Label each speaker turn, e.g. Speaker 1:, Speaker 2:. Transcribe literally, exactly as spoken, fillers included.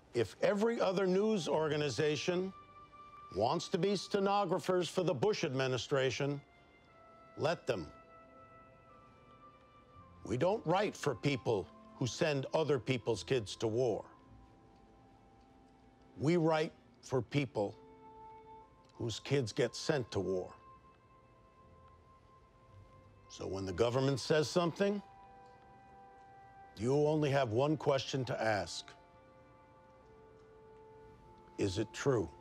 Speaker 1: If every other news organization wants to be stenographers for the Bush administration, let them. We don't write for people who send other people's kids to war. We write for people whose kids get sent to war. So when the government says something, you only have one question to ask. Is it true?